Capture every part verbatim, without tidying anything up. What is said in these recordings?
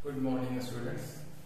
Good morning students.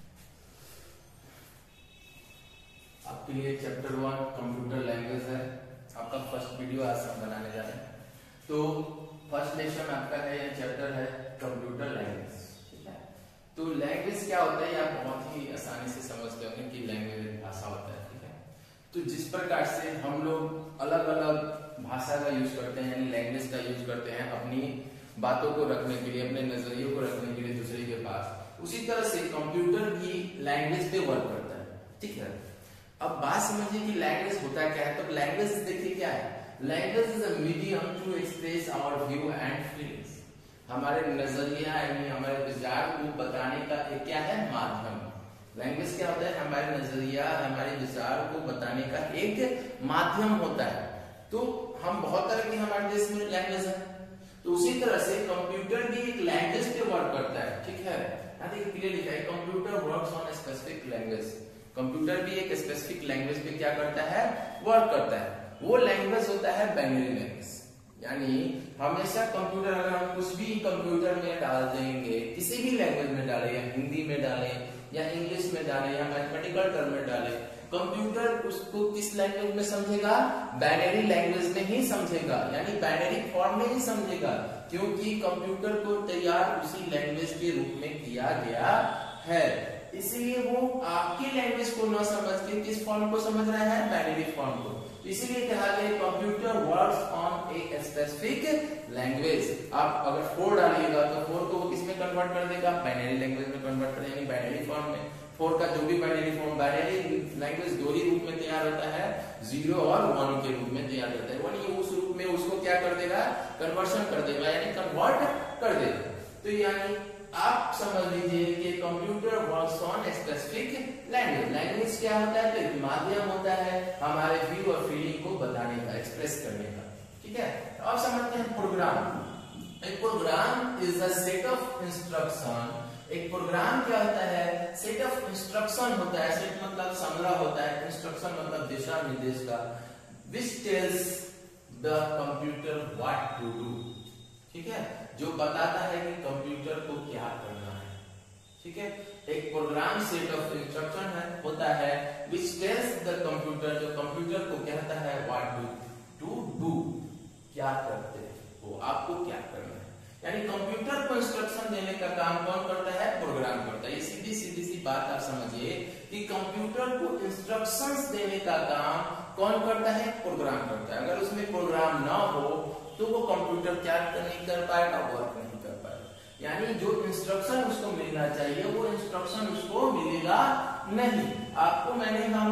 आपके लिए chapter one computer language है। आपका फर्स्ट वीडियो आज हम बनाने जा रहे हैं। तो फर्स्ट लेसन आपका है, ये चैप्टर है कंप्यूटर लैंग्वेज। ठीक है, तो लैंग्वेज क्या होता है आप बहुत ही आसानी से समझते होंगे कि लैंग्वेज एक भाषा होता है। ठीक है, तो जिस प्रकार से हम लोग अलग अलग भाषा का यूज करते हैं, यानी लैंग्वेज का यूज करते हैं अपनी बातों को रखने के लिए, अपने नजरियों को रखने के लिए दूसरे के पास, उसी तरह से कंप्यूटर भी लैंग्वेज पे वर्क करता है। ठीक है, अब बात समझिए कि लैंग्वेज होता क्या है। तो लैंग्वेज देखिए क्या है, language is a medium to express our view and feelings. हमारे नजरिया यानी हमारे विचार को बताने का एक क्या है, माध्यम। लैंग्वेज क्या होता है, हमारे नजरिया हमारे विचार को बताने का एक माध्यम होता है। तो हम बहुत तरह की हमारे देश में लैंग्वेज है, तो उसी तरह से कंप्यूटर भी एक लैंग्वेज पे वर्क करता है। ठीक है, यहाँ देखिए क्लियर लिखा है, computer works on specific language. Computer भी एक स्पेसिफिक लैंग्वेज पे क्या करता है, वर्क करता है। वो लैंग्वेज होता है बाइनरी लैंग्वेज, यानी हमेशा कंप्यूटर अगर हम कुछ भी कंप्यूटर में डाल देंगे, किसी भी लैंग्वेज में डालें, या हिंदी में डालें या इंग्लिश में डालें या मैथमेटिकल टर्म में डालें, कंप्यूटर उसको किस लैंग्वेज में समझेगा, बाइनरी लैंग्वेज में ही समझेगा, यानी बाइनरी फॉर्म में ही समझेगा, क्योंकि कंप्यूटर को तैयार उसी लैंग्वेज के रूप में किया गया है। इसीलिए वो आपकी लैंग्वेज को न समझ के किस फॉर्म को समझ रहा है, बाइनरी फॉर्म को। इसीलिए कहा गया computer works on a specific language. आप अगर फोर डालिएगा तो फोर को वो किस में कन्वर्ट कर देगा, बाइनरी लैंग्वेज में कन्वर्ट कर, यानी बाइनरी फॉर्म में। फोर का जो भी बाइनरी फॉर्म, बाइनरी लैंग्वेज दो ही रूप में तैयार होता है, जीरो और वन के रूप में तैयार होता है। वन उस रूप में उसको क्या कर देगा, कन्वर्शन कर देगा, यानी कन्वर्ट कर देगा। तो यानी आप समझ लीजिए कि computer works on specific language. Language क्या होता है, तो एक माध्यम होता है हमारे व्यू और फीलिंग को बताने का, एक्सप्रेस करने का। ठीक है, तो अब समझते हैं प्रोग्राम। एक program is a set of instruction. एक प्रोग्राम क्या होता है, सेट ऑफ इंस्ट्रक्शन होता है। सेट मतलब संग्रह होता है, इंस्ट्रक्शन मतलब दिशा निर्देश का, which tells the computer what to do। ठीक है, जो बताता है कि कंप्यूटर को क्या करना है। ठीक है, एक प्रोग्राम सेट ऑफ इंस्ट्रक्शन है होता है which tells the computer, जो कंप्यूटर को कहता है what to do, क्या करते हो, आपको क्या करना है। यानी कंप्यूटर को इंस्ट्रक्शन देने का काम कौन करता है, प्रोग्राम करता है। ये सीधी सीधी सी बात आप समझिए कि कंप्यूटर को इंस्ट्रक्शंस देने का काम कौन करता है, प्रोग्राम करता है। अगर उसमें प्रोग्राम ना हो तो वो कंप्यूटर क्या नहीं कर पाएगा, वर्क नहीं कर पाएगा। यानी जो इंस्ट्रक्शन उसको मिलना चाहिए वो इंस्ट्रक्शन उसको मिलेगा नहीं। आपको मैंने हम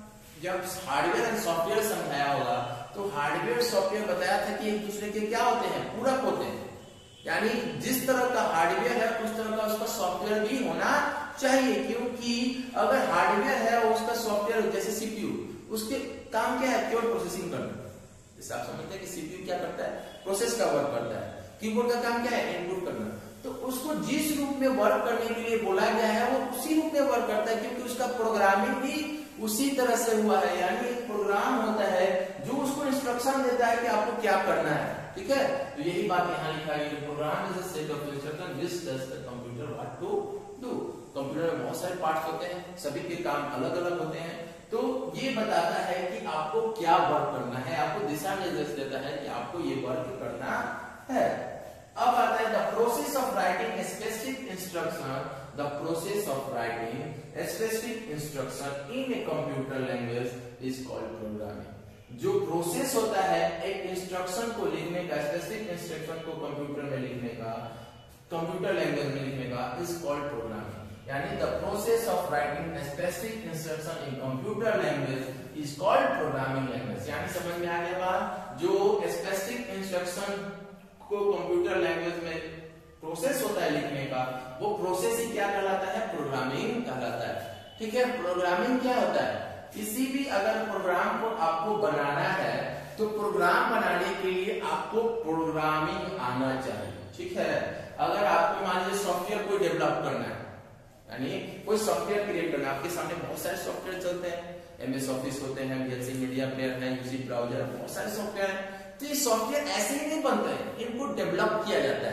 जब हार्डवेयर एंड सॉफ्टवेयर समझाया होगा तो हार्डवेयर सॉफ्टवेयर बताया था कि एक दूसरे के क्या होते हैं, पूरक होते हैं। यानी जिस तरह का हार्डवेयर है उस तरह का उसका सॉफ्टवेयर भी होना चाहिए, क्योंकि अगर हार्डवेयर है और उसका सॉफ्टवेयर जैसे सीपीयू, उसके काम क्या है, केवल प्रोसेसिंग करना। जैसे आप समझते हैं कि सीपीयू क्या करता है, प्रोसेस का वर्क करता है। कीबोर्ड का काम क्या है, इनपुट करना। तो उसको जिस रूप में वर्क करने के लिए बोला गया है वो उसी रूप में वर्क करता है, क्योंकि उसका प्रोग्रामिंग भी उसी तरह से हुआ है। यानी एक प्रोग्राम होता है जो उसको इंस्ट्रक्शन देता है कि आपको क्या करना है। ठीक है, तो यही बात यहाँ लिखा है, program is a set of instruction which tells the computer what to do. Computer में बहुत सारे पार्ट्स होते हैं, सभी के काम अलग अलग होते हैं। तो ये बताता है कि आपको क्या वर्क करना है, आपको दिशा निर्देश देता है कि आपको ये वर्क करना है। अब आता है the process of writing specific instruction. The process of writing specific instruction in a computer language is called programming. जो प्रोसेस होता है एक इंस्ट्रक्शन को लिखने का, स्पेसिफिक इंस्ट्रक्शन को कंप्यूटर में लिखने का, कंप्यूटर लैंग्वेज में लिखने का, इज कॉल्ड प्रोग्रामिंग। यानी the process of writing specific instruction in computer language is called programming language. यानी समझ में आ गया बात, जो स्पेसिफिक इंस्ट्रक्शन को कंप्यूटर लैंग्वेज में प्रोसेस होता है लिखने का, वो प्रोसेस ही क्या कहलाता है, प्रोग्रामिंग कहलाता है। ठीक है, प्रोग्रामिंग क्या होता है, किसी भी अगर प्रोग्राम को आपको बनाना है तो प्रोग्राम बनाने के लिए आपको प्रोग्रामिंग आना चाहिए। ठीक है, अगर आपको मान लीजिए सॉफ्टवेयर कोई डेवलप करना है, यानी कोई सॉफ्टवेयर क्रिएट करना, आपके सामने बहुत सारे सॉफ्टवेयर चलते हैं, एमएस ऑफिस होते हैं, वीएलसी मीडिया प्लेयर है, यूसी ब्राउजर, बहुत सारे सॉफ्टवेयर हैं। तो ये सॉफ्टवेयर ऐसे ही नहीं बनते हैं, इनको डेवलप किया जाता है।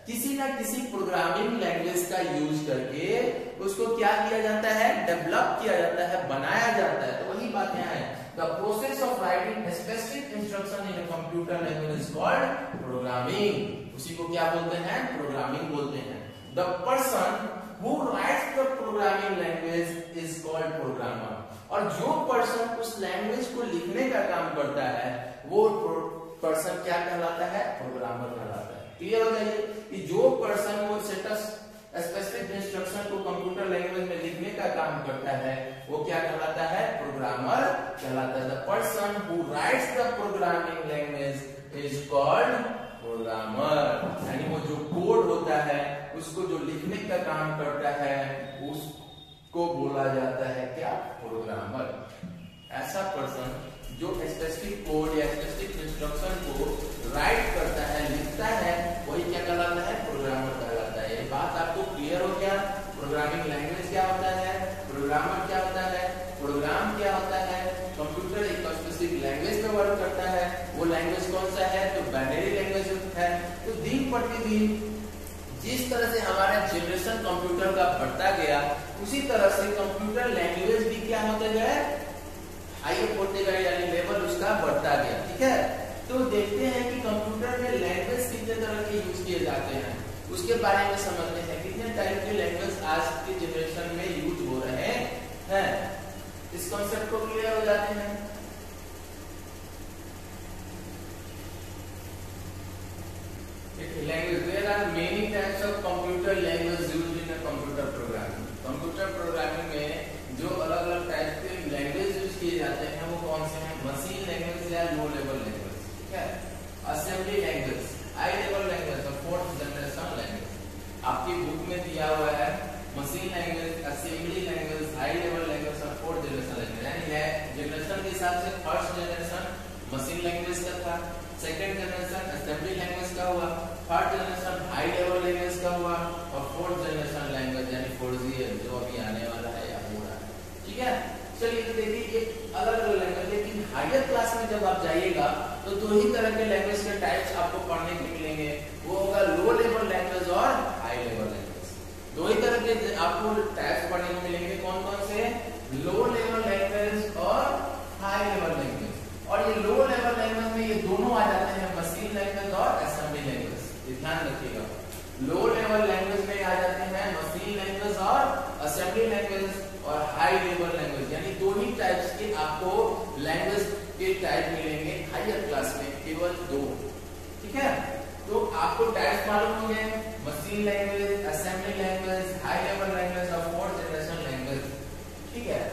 किसी ना किसी प्रोग्रामिंग लैंग्वेज का यूज करके उसको क्या किया जाता है, डेवलप किया जाता है, बनाया जाता है। तो वही बात यहाँ है, the process of writing specific instruction in a computer language is called programming. उसी को क्या बोलते हैं, प्रोग्रामिंग बोलते हैं। The person who writes the programming language is called programmer. और जो पर्सन उस लैंग्वेज को लिखने का काम करता है वो पर्सन क्या कहलाता है, प्रोग्रामर कहलाता है। क्लियर हो जाइए कि जो पर्सन वो स्पेसिफिक इंस्ट्रक्शन को कंप्यूटर लैंग्वेज में लिखने का काम करता है वो क्या कहलाता है, प्रोग्रामर कहलाता है। The person who writes the programming language is called programmer. यानी वो जो कोड होता है उसको जो लिखने का काम करता है उसको बोला जाता है क्या, प्रोग्रामर। ऐसा पर्सन जो स्पेसिफिक कोड या स्पेसिफिक इंस्ट्रक्शन को राइट करता है, लिखता है, वही क्या कहलाता है, प्रोग्रामर कहलाता है। ये बात आपको क्लियर हो गया। प्रोग्रामिंग लैंग्वेज क्या होता है, प्रोग्रामर क्या होता है, प्रोग्राम क्या होता है। कंप्यूटर एक स्पेसिफिक लैंग्वेज में वर्क करता है, वो लैंग्वेज कौन सा है, तो बाइनरी लैंग्वेज है। तो दिन प्रतिदिन जिस तरह से हमारा जनरेशन कंप्यूटर का बढ़ता गया उसी तरह से कंप्यूटर लैंग्वेज भी क्या होता गया, हाईअप होते गए, यानी लेवल उसका बढ़ता गया। ठीक है, तो देखते हैं कि कंप्यूटर में लैंग्वेज कितने तरह के यूज किए जाते हैं, उसके बारे में समझते हैं। कितने टाइप के लैंग्वेज आज के जनरेशन में यूज हो रहे हैं, इस कॉन्सेप्ट को क्लियर हो जाते हैं। Language, there are many types of computer language used in a computer programming. Computer programming में जो अलग अलग टाइप के लैंग्वेज यूज किए जाते हैं वो कौन से हैं, मशीन लैंग्वेज या लो लेवल लैंग्वेज, ठीक है, assembly language, high level language और फोर्थ जनरेशन लैंग्वेज। आपकी बुक में दिया हुआ है machine language, assembly language, high level language और फोर्थ जनरेशन लैंग्वेज। यानी है जनरेशन के हिसाब से फर्स्ट जनरेशन मशीन लैंग्वेज का था, सेकंड जनरेशन असेंबली लैंग्वेज का हुआ, third generation high level language का हुआ और फोर्थ जनरेशन लैंग्वेज यानी फोर जी जो अभी आने वाला है या हो रहा है। ठीक है, चलिए तो देखिए ये अलग अलग लैंग्वेज, लेकिन हायर क्लास में जब आप जाइएगा तो दो ही तरह के लैंग्वेज के टाइप्स आपको पढ़ने को मिलेंगे, वो होगा लो लेवल लैंग्वेज और हाई लेवल लैंग्वेज। दो ही तरह के आपको टाइप्स पढ़ने को मिलेंगे, कौन कौन से, लो लेवल लैंग्वेज और हाई लेवल लैंग्वेज। और ये लो लेवल लैंग्वेज में ये दोनों आ जाते हैं, मशीन लैंग्वेज और असेंबली लैंग्वेज। ध्यान रखिएगा, लो लेवल लैंग्वेज में आ जाते हैं मशीन लैंग्वेज और असेंबली लैंग्वेज और हाई लेवल लैंग्वेज, यानी दो ही टाइप्स के आपको लैंग्वेज के टाइप मिलेंगे हायर क्लास में, केवल दो। ठीक है, तो आपको टाइप्स मालूम हो गए, machine language, assembly language, high level language और फोर्थ जनरेशन लैंग्वेज। ठीक है,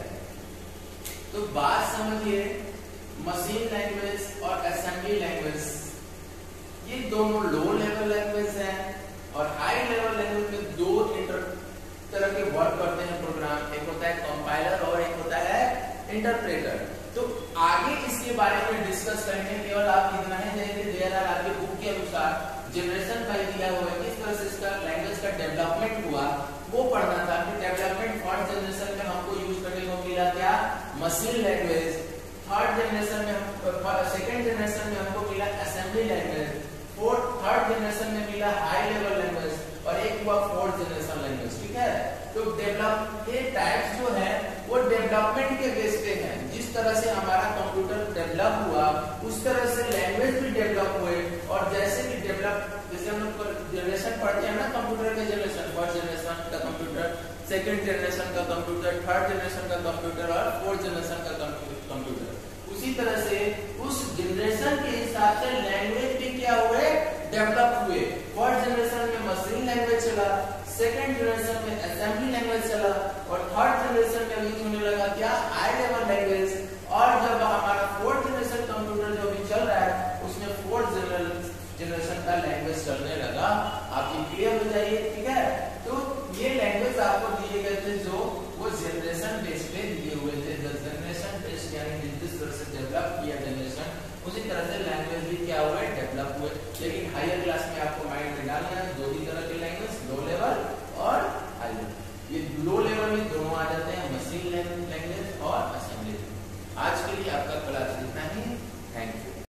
तो बात समझिए, मशीन लैंग्वेज और असेंबली लैंग्वेज ये दोनों लो लेवल लैंग्वेज हैं और हाई लेवल लैंग्वेज में दो इंटर तरह के वर्क करते हैं प्रोग्राम, एक होता है कंपाइलर और एक होता है इंटरप्रेटर। तो आगे इसके बारे में डिस्कस करेंगे, केवल आप इतना ही जानिए देयर आर आपके बुक के अनुसार जनरेशन का दिया हुआ है, किस तरह से इसका लैंग्वेज का डेवलपमेंट हुआ वो पढ़ना था। फिर डेवलपमेंट फर्स्ट जनरेशन में हमको यूज करने को मिला क्या, मशीन लैंग्वेज, थर्ड जनरेशन में, सेकंड जनरेशन में हमको मिला assembly language, fourth third generation में मिला हाई लेवल लैंग्वेज और एक हुआ फोर्थ जनरेशन लैंग्वेज। ठीक है, तो डेवलप ये टाइप्स जो है वो डेवलपमेंट के बेस पे है। जिस तरह से हमारा कंप्यूटर डेवलप हुआ उस तरह से लैंग्वेज भी डेवलप हुए, और जैसे भी डेवलप, जैसे हम लोग जनरेशन पढ़ते हैं ना कंप्यूटर के जनरेशन, फर्स्ट जनरेशन का कंप्यूटर, सेकंड जनरेशन का कंप्यूटर, थर्ड जनरेशन का कंप्यूटर और फोर्थ जनरेशन का कंप्यूटर, उसी तरह से उस जनरेशन के हिसाब से लैंग्वेज भी क्या हुए, डेवलप हुए। फर्स्ट जनरेशन में मशीन लैंग्वेज चला, सेकंड जनरेशन में असेंबली लैंग्वेज चला और थर्ड जनरेशन में यूज होने लगा क्या, हाई लेवल लैंग्वेज। और जब हमारा फोर्थ जनरेशन कंप्यूटर जो भी चल रहा है उसमें फोर्थ जनरेशन का लैंग्वेज चलने लगा। आप ये क्लियर हो जाइए। ठीक है, तो ये लैंग्वेज आपको दिए गए थे जो वो जनरेशन बेस पे दिए हुए थे, जनरेशन बेस यानी जिस तरह से डेवलप किया जनरेशन उसी तरह से लैंग्वेज भी क्या हुआ है,